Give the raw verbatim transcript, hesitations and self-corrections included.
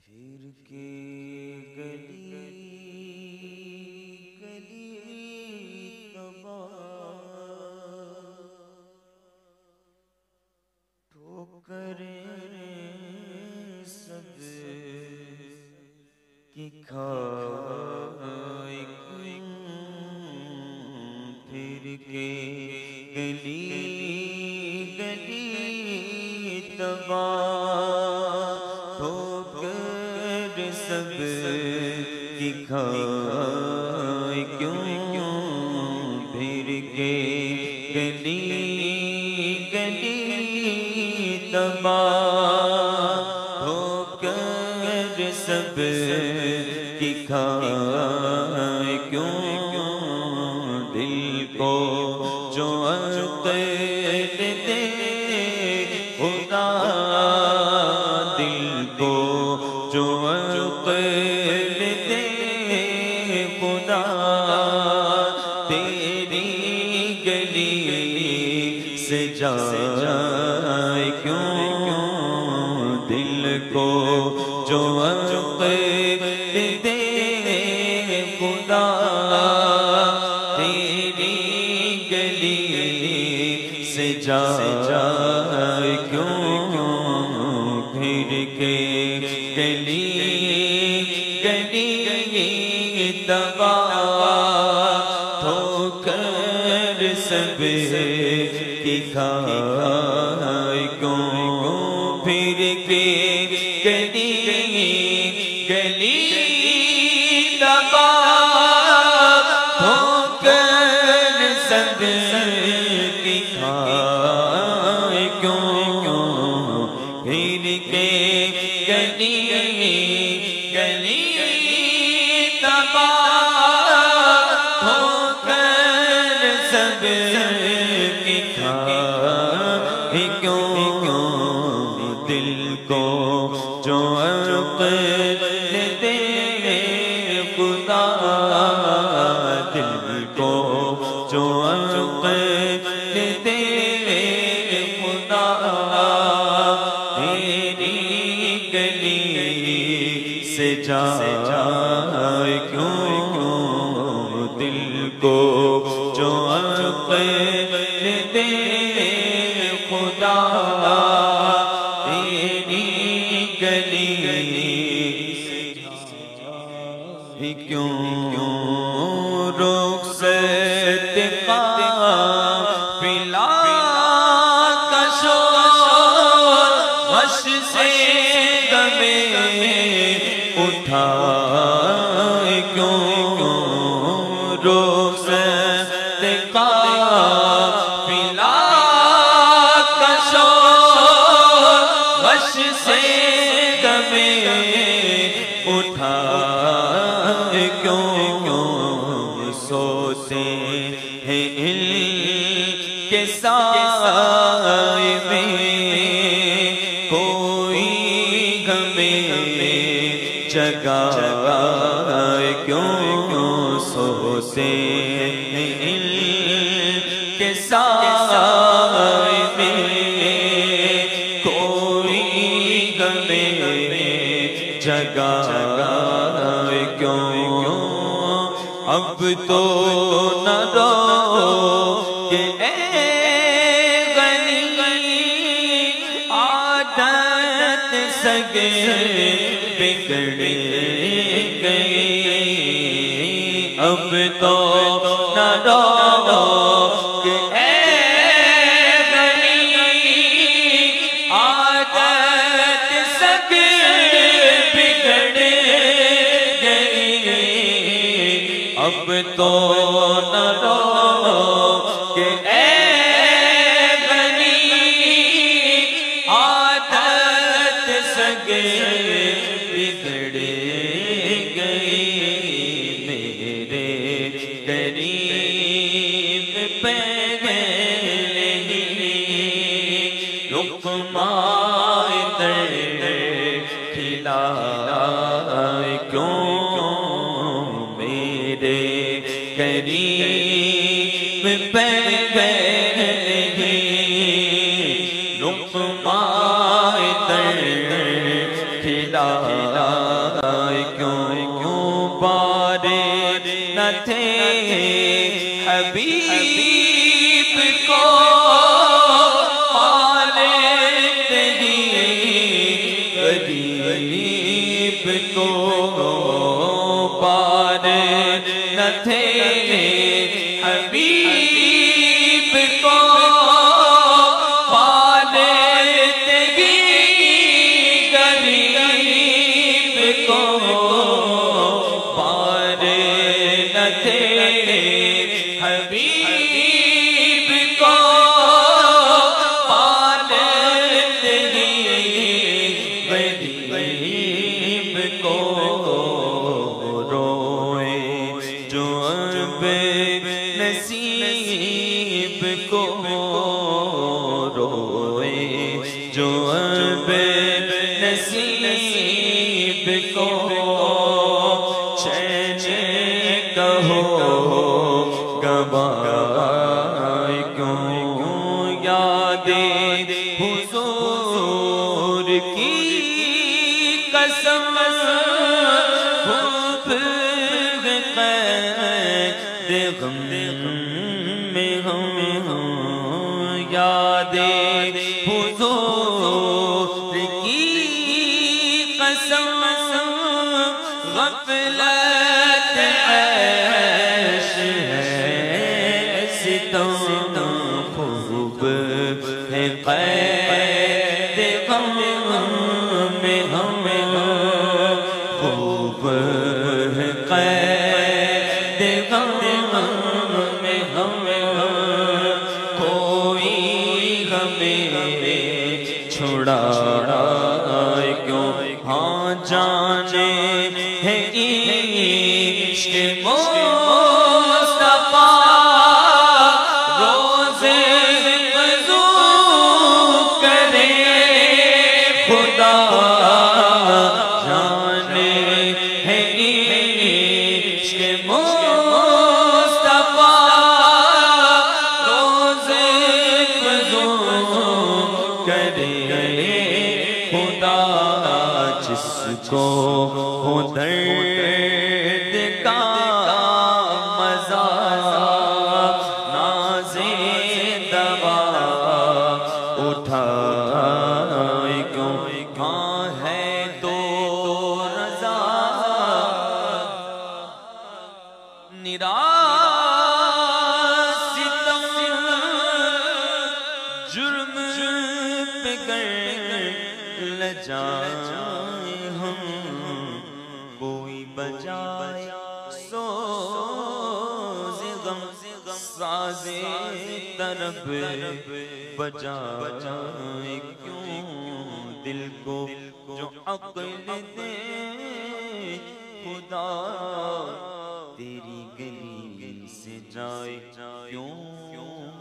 پھر کے گلی گلی تباہ ٹھوکریں سب کی کھائے پھر کے گلی گلی تباہ ٹھوکر سب کی کھائے کیوں پھر کے گلی گلی تباہ ٹھوکر سب کی کھائے کیوں دل کو جو عقل دے خدا دل کو جو عقل دے خدا تیری گلی سے جائے کیوں دل کو جو عقل دے خدا تیری گلی سے جائے کیوں پھر کے گلی گلی تباہ ٹھوکر سب کی کھائے کیوں پھر کے گلی گلی تباہ ٹھوکر سب کی کھائے کیوں پھر کے گلی گلی تباہ ٹھوکر سب کی کھائے کیوں دل کو جو عقل دے خدا دل کو جو عقل دے خدا تیری گلی سے جائے کیوں دل کو جو عقل دے خدا تیری گلی سے جائے کیوں رخصت قافلہ کا شور وش سے دمے اٹھائے کیوں رخصت قافلہ کا شور وش سے دمے اٹھائے کیوں سوتے ہیں علم کے سائے میں کوئی ہمیں جگائے کیوں سوتے ہیں علم کے سائے میں کوئی ہمیں جگائے کیوں اب تو نہ رو کہ اے غنی عادت سگے بگڑ گئی اب تو نہ رو کہ اے غنی عادت سگے اب تو نہ رو کہ اے غنی عادت سگے بگڑ گئی میرے قریب پہلے لقمہ تر کھلائے کیوں قریب پہلے لقمہ تر کھلائے تھے حبیب کو پالے نہیں، غریب کو پالے نہ تھے حبیب کو پالے نہیں، غریب کو پالے نہ تھے حبیب کو پالے نہیں، غریب کو روئے جو اب نصیب کو، روئے جو اب نصیب کو، چین کہو گواہ کیوں یاد حضور کی قسم، خوب قید غم میں ہم یاد حضور کی قسم، غفلت عیش ہے ستم، خوب ہے قید غم میں ہم، خوب ہے قید غم میں ہم، کوئی ہمیں چھڑائے کیوں، ہاں جانے ہے عشق مصطفیٰ روزے وضو کرے خدا، جانے ہے عشق مصطفیٰ روزے وضو کرے خدا، جس کو ہو درد کا مزہ نازے دوا اٹھائے کیوں، ہاں ہے تو رضا نراستم، جرم پہ گر لجائے ہم، کوئی بجائے سوز غم، ساز طرب بجائے کیوں، دل کو جو عقل دے خدا، تیری گلی سے جائے کیوں